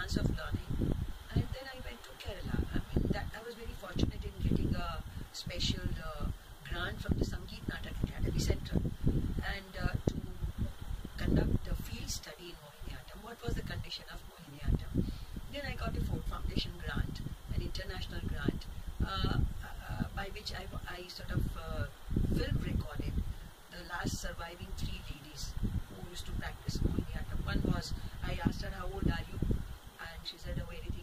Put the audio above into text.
months of learning, and then I went to Kerala. I mean, that I was very fortunate in getting a special grant from the Sangeet Natak Academy Central, and to conduct a field study in Mohiniattam. What was the condition of Mohiniattam? Then I got a Ford Foundation grant, an international grant, by which I sort of film recorded the last surviving 3 ladies who used to practice Mohiniattam. One was, I asked her, how old are you? And she said, oh, anything